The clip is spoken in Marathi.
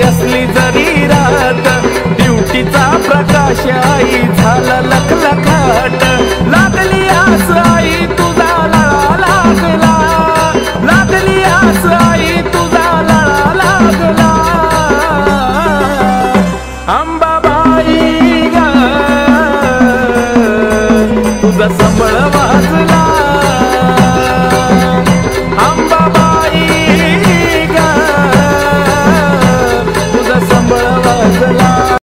असली जरी रात, ड्युटीचा प्रकाश आई झाला लखलखाट, लागली आस आई तुझा लळा लागला, लागली आस आई तुझा लळा लागला, अंबाबाई ग तुझा संबळ वाजला.